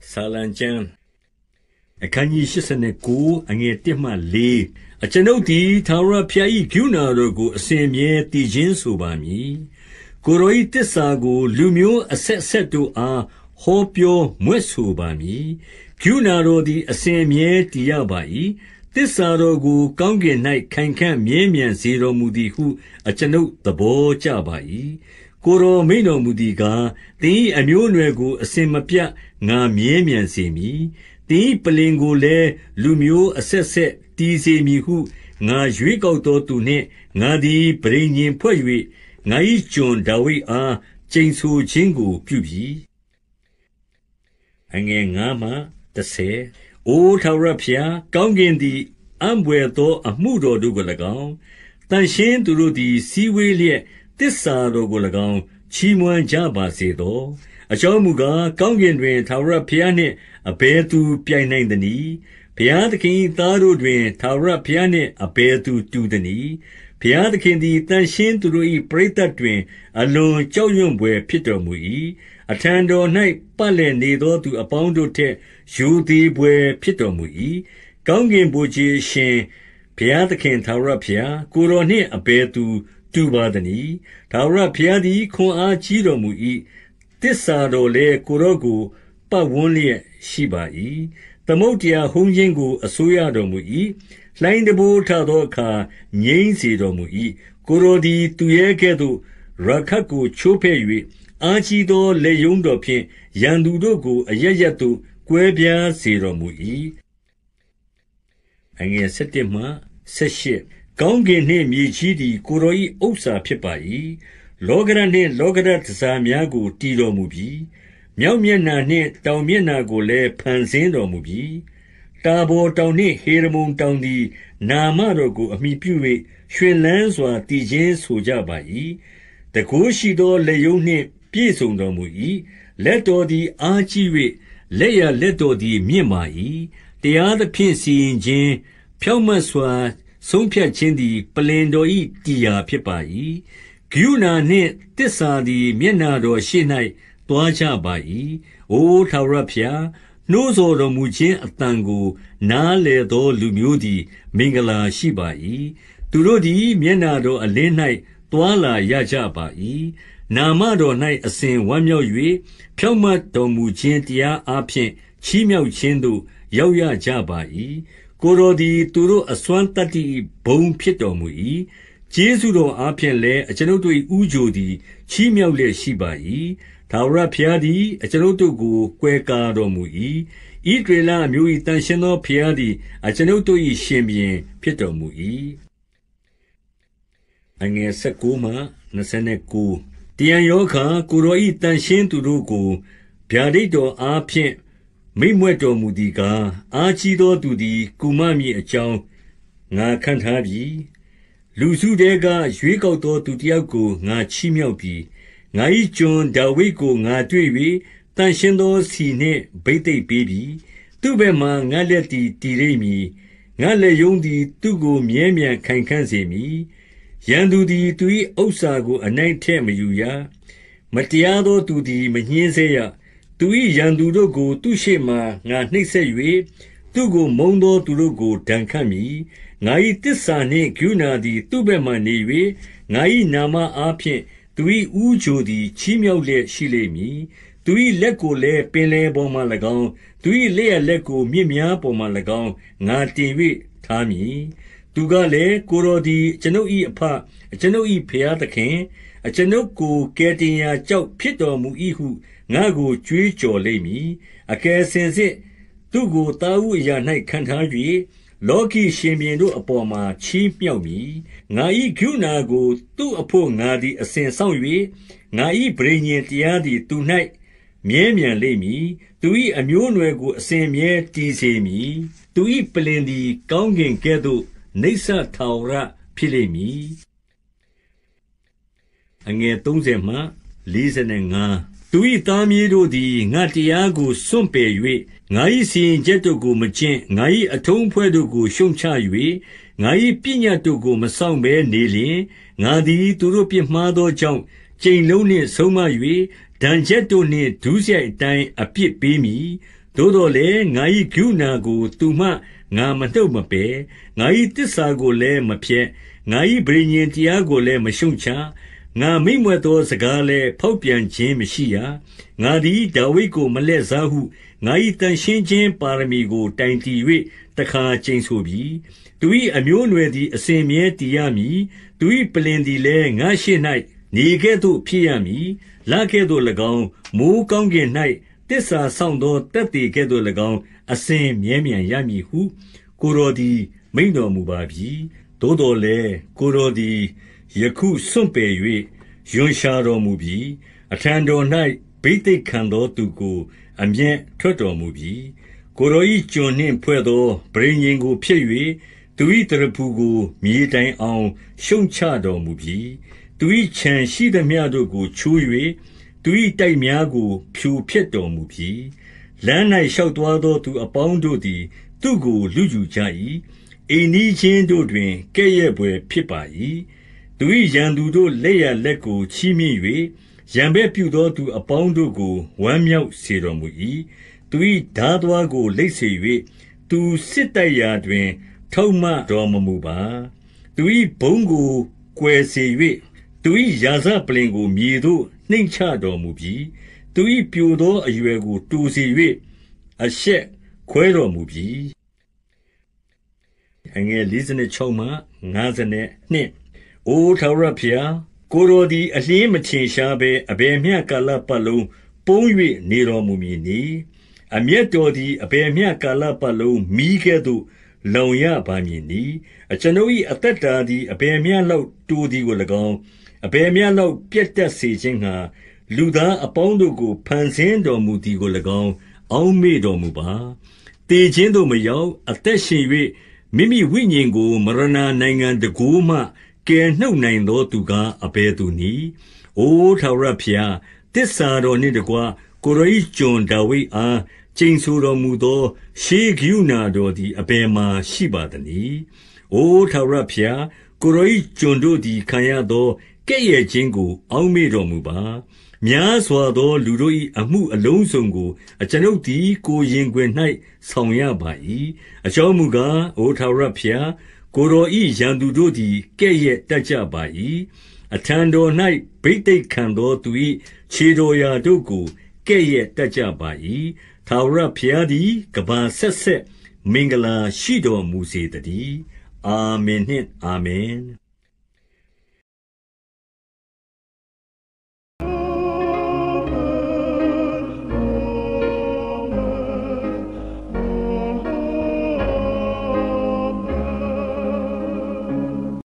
ဆာလံကျမ်းအခန်းကြီး89အငယ်1မှ4အကျွန်ုပ်သည်ထာဝရဘုရား၏ကရုဏာတော်ကိုအစဉ်အမြဲတည်ခြင်းဆိုပါမည်ကိုယ်တော်၏တစ္ဆာကိုလူမျိုးအဆက်ဆက်တို့အားဟောပြောမွဲ့ဆိုပါမည်ကရုဏာတော်သည်အစဉ်အမြဲတည်ရပါ၏တစ္ဆာတော်ကိုကောင်းကင်၌ခိုင်ခံ့မြဲမြံစေတော်မူသည်ဟုအကျွန်ုပ်သဘောကျပါ၏ကိုယ်တော်မိန့်တော်မူသည်ကားသင်၏အမျိုးအနွယ်ကိုအစဉ်မပြတ်ငါမြဲမြံစေမည်သင်၏ပလ္လင်ကိုလည်းလူမျိုးအဆက်ဆက်တည်စေမည်ဟုငါရွေးကောက်သောသူနှင့်ငါသည်ပဋိညာဉ်ဖွဲ့၍ငါ၏ကျွန်ဒါဝိဒ်အားကျိန်ဆိုခြင်းကိုပြုပြီအငယ်9မှ10အိုထာဝရဘုရားကောင်းကင်သည်အံ့ဘွယ်သောအမှုတော်တို့ကို၎င်းတန်ရှင်းသူတို့သည်စည်းဝေးလျက်တစ္ဆာတော်ကို၎င်းချီးမွမ်းကြပါစေသောအကြောင်းမူကားကောင်းကင်တွင်ထာဝရဘုရားနှင့်အဘယ်သူပြိုင်နိုင်သနည်းဘုရားသခင်၏သားတို့တွင်ထာဝရဘုရားနှင့်အဘယ်သူတူသနည်းဘုရားသခင်သည်တန်ရှင်းသူတို့၏ပရိသတ်တွင်အလွန်ကြောက်ရွံ့ဘွယ်ဖြစ်တော်မူ၏အထံတော်၌ပတ်လည်နေသောသူအပေါင်းတို့ထက်ရိုသေဘွယ်ဖြစ်တော်မူ၏ကောင်းကင်ဗိုလ်ခြေအရှင်ဘုရားသခင်ထာဝရဘုရားကိုယ်တော်နှင့်အဘယ်သူတူပါသနည်းထာဝရဘုရားသည်ခွန်အားကြီးတော်မူ၏တစ္ဆာတော်လည်းကိုယ်တော်ကိုပတ်ဝန်းလျက်ရှိပါ၏သမုဒ္ဒရာဟုန်းခြင်းကိုအစိုးရတော်မူ၏လှိုင်းတံပိုးထသောအခါငြိမ်းစေတော်မူ၏ကိုယ်တော်သည်သူရဲကဲ့သို့ရာခတ်ကိုချိုးဖဲ့၍အားကြီးသောလက်ယုံတော်ဖြင့်ရန်သူတို့ကိုအရရက်သို့ကွဲပြားစေတော်မူ၏အငယ်7မှ18ကောင်းကင်နှင့်မြေကြီးသည်ကိုယ်တော်၏ဥစ္စာဖြစ်ပါ၏လောကရနှင့်လောကရတစားများကိုတည်တော်မူပြီးမြောက်မျက်နှာနှင့်တောင်မျက်နှာကိုလည်းဖန်ဆင်းတော်မူပြီးတာဘော်တောင်နှင့်ဟေရမုန်တောင်သည်နာမတော်ကိုအမိပြု၍ရွှင်လန်းစွာတည်ခြင်းဆိုကြပါ၏တန်ခိုးရှိသောလက်ယုံနှင့်ပြည့်စုံတော်မူ၏လက်တော်သည်အားကြီး၍လက်ရလက်တော်သည်မြင့်မာ၏တရားသဖြင့်စီရင်ခြင်းဖြောင့်မတ်စွာဆုံးဖြတ်ခြင်းသည်ပလ္လင်တော်၏တရားဖြစ်ပါ၏ကရုဏာနှင့်တစ္ဆာသည်မျက်နှာတော်ရှေ့၌သွားကြပါ၏အိုထာဝရဘုရားနှိုးဆော်တော်မူခြင်းအတန်ကိုနားလေသောလူမျိုးသည်မင်္ဂလာရှိပါ၏သူတို့သည်မျက်နှာတော်အလင်း၌သွားလာရကြပါ၏နာမတော်၌အစဉ်ဝမ်းမြောက်၍ဖြောင့်မတ်တော်မူခြင်းတရားအားဖြင့်ချီးမြှောက်ခြင်းသို့ရောက်ရကြပါ၏ကိုယ်တော်သည်သူတို့အစွမ်းတတ္တိဘုံဖြစ်တော်မူ၏ကျေးဇူးတော်အားဖြင့်လည်းအကျွန်ုပ်တို့၏ဥကြိုသည်ချီးမြှောက်လျက်ရှိပါ၏ထာဝရဘုရားသည်အကျွန်ုပ်တို့ကိုကွယ်ကာတော်မူ၏ဣသရေလအမျိုး၏တန်ရှင်းသောဘုရားသည်အကျွန်ုပ်တို့၏ရှင်ဘုရင်ဖြစ်တော်မူ၏အငယ်19မှ29တရံရောခါကိုယ်တော်၏တန်ရှင်းသူတို့ကိုဗျာဒိတ်တော်အားဖြင့်မိန့်မြွက်တော်မူသည်ကားအားကြီးသောသူသည်ကုမမည်အကြောင်းငါခန့်ထားပြီလူစုတဲကရွေးကောက်သောသူတစ်ယောက်ကိုငါချီးမြှောက်ပြီငါ၏ကျွန်ဒါဝိဒ်ကိုငါတွေ့၍တန်ရှင်းသောစီနှင့်ဘိသိက်ပေးပြီသူ့ဘက်မှငါလက်သည်တည်လိမ့်မည်ငါလက်ယုံသည်သူ့ကိုမြဲမြံခိုင်ခန့်စေမည်ရန်သူသည်သူ၏ဥစ္စာကိုအနိုင်ထက်မယူရမတရားသောသူသည်မညှင်းဆဲရသူ၏ရန်သူတို့ကိုသူ့ရှေ့မှငါနှိပ်စက်၍သူ့ကိုမုန်းသောသူတို့ကိုဒဏ်ခတ်မည်ငါ၏တစ္ဆာနှင့်ကရုဏာသည်သူ့ဘက်မှနေ၍ငါ၏နာမအားဖြင့်သူ၏ဦးချိုသည်ချီးမြှောက်လျက်ရှိလိမ့်မည်သူ၏လက်ကိုလည်းပင်လယ်ပေါ်မှ၎င်းသူ၏လက်ရလက်ကိုမြစ်များပေါ်မှ၎င်းငါတင်၍ထားမည်သူကလည်းကိုယ်တော်သည်ကျွန်ုပ်၏အဖကျွန်ုပ်၏ဘုရားသခင်ကျွန်ုပ်ကိုကယ်တင်ရာကြောက်ဖြစ်တော်မူ၏ဟုငါကိုကြွေးကြော်လိမ့်မည်အကယ်စင်စစ်သူကိုသားဦးအရာ၌ခံထား၍လောကီရှင်ဘုရင်တို့အပေါ်မှာချီးမြှောက်မည်ငါ၏ကရုဏာကိုသူ့အဖို့ငါသည်အစဉ်ဆောင်၍ငါ၏ပဋိညာဉ်တရားသည်သူ၌မြဲမြံလိမ့်မည်သူ၏အမျိုးအနွယ်ကိုအစဉ်မြဲတည်စေမည်သူ၏ပလ္လင်သည်ကောင်းကင်ကဲ့သို့နိစ္စထာဝရဖြစ်လိမ့်မည်အငယ်30မှ45သူ၏သားမြေးတို့သည်ငါတရားကိုစွန့်ပယ်၍ငါ၏စီရင်ချက်တို့ကိုမကျင့်ငါ၏အထုံးအဖွဲ့တို့ကိုရှုံချ၍ငါ၏ပညတ်တို့ကိုမစောင့်ဘဲနေလျင်ငါသည်သူတို့ပြစ်မှားသောကြောင့်ကြိမ်လုံးနှင့်ဆုံးမ၍ဒဏ်ချက်တို့နှင့်ဒုစရိုက်အတိုင်းအပြစ်ပေးမည်သို့တော်လည်းငါ၏ကရုဏာကိုသူမှငါမနှုတ်မပယ်ငါ၏သစ္စာကိုလည်းမဖျက်ငါ၏ပဋိညာဉ်တရားကိုလည်းမရှုတ်ချငါမိမ့်မွက်သောစကားလည်းဖောက်ပြန်ခြင်းမရှိရငါသည်ဒါဝိဒ်ကိုမလဲ့စားဟုငါ၏တန်ရှင်းခြင်းပါရမီကိုတိုင်တည်၍တခါကျိန်ဆိုပြီသူ၏အမျိုးအနွယ်သည်အစဉ်မြဲတည်ရမည်သူ၏ပလင်သည်လည်းငါရှိ၌နေကဲ့သို့ဖြစ်ရမည်လကဲ့သို့၎င်းမိုးကောင်းကင်၌တစ္ဆာဆောင်သောတက်တည်ကဲ့သို့၎င်းအစဉ်မြဲမြံရမည်ဟုကိုတော်သည်မိန့်တော်မူပါပြီသို့တော်လည်းကိုတော်သည်ယခုစွန့်ပယ်၍ယွန်ရှာတော်မူပြီးအထံတော်၌ဘိသိက်ခံသောသူကိုအမျက်ထွက်တော်မူပြီးကိုတော်၏ကျွန်နှင့်ဖွဲ့သောပရိညင်ကိုဖျက်၍သူ၏တရဖူကိုမြေတိုင်အောင်ရှုံချတော်မူပြီးသူ၏ခြံရှိသမျှတို့ကိုချိုး၍သူ၏တိုက်များကိုဖြိုဖျက်တော်မူပြီးလမ်း၌ရှောက်သွားသောသူအပေါင်းတို့သည်သူ့ကိုလူယူကြ၏အိမ်နီးချင်းတို့တွင်ကဲ့ရဲ့ဖွယ်ဖြစ်ပါ၏သူ၏ရန်သူတို့လက်ရလက်ကိုချီးမြှင့်၍ရန်ဘက်ပြုသောသူအပေါင်းတို့ကိုဝမ်းမြောက်စေတော်မူ၏သူ၏ဓာသွားကိုလိတ်စေ၍သူစစ်တိုက်ရာတွင်ထောက်မတော်မမူပါသူ၏ဘုံကိုကွယ်စေ၍သူ၏ရာဇပလင်ကိုမြေသို့နှိမ့်ချတော်မူပြီးသူ၏ပြိုသောအရွယ်ကိုတူစေ၍အရှက်ခွဲတော်မူပြီးအငယ်46မှ52အိုထာဝရဘုရားကိုယ်တော်သည်အလျှင်းမထင်ရှားဘဲအဘယ်မျှကာလပတ်လုံးပုန်း၍နေတော်မူမည်နည်းအမျက်တော်သည်အဘယ်မျှကာလပတ်လုံးမီးကဲ့သို့လောင်ရပါမည်နည်းအကျွန်ုပ်၏အသက်တာသည်အဘယ်မျှလောက်တိုသည်ကို၎င်းအဘယ်မျှလောက်ပြတ်တက်စေခြင်းငှာလူသားအပေါင်းတို့ကိုဖန်ဆင်းတော်မူသည်ကို၎င်းအောက်မေ့တော်မူပါတေခြင်းသို့မရောက်အသက်ရှင်၍မိမိဝိညာဉ်ကိုမရဏနိုင်ငံတကိုးမှကယ်နှုတ်နိုင်သောသူကားအဘယ်သူနည်းအိုထာဝရဘုရားတစ္ဆာတော်နှင့်တကွကိုယ်တော်၏ကျွန်ဒါဝိဒ်အားကျိန်ဆိုတော်မူသောရှေးကရုဏာတော်သည်အဘယ်မှာရှိပါသနည်းအိုထာဝရဘုရားကိုယ်တော်၏ကျွန်တို့သည်ခံရသောကဲ့ရဲ့ခြင်းကိုအောက်မေ့တော်မူပါများစွာသောလူတို့၏အမှုအလုံးစုံကိုအကျွန်ုပ်သည်ကိုယ်ရင်ခွင်၌ဆောင်ရပါ၏အကြောင်းမူကားအိုထာဝရဘုရားကိုယ်တော်၏ရန်သူတို့သည်ကဲ့ရဲ့တတ်ကြပါ၏အထံတော်၌ဘိသိက်ခံသောသူ၏ခြေတော်ရာတို့ကိုကဲ့ရဲ့တတ်ကြပါ၏ထာဝရဘုရားသည်ကဘာဆက်ဆက်မင်္ဂလာရှိတော်မူစေတည်းအာမင်နှင့်အာမင်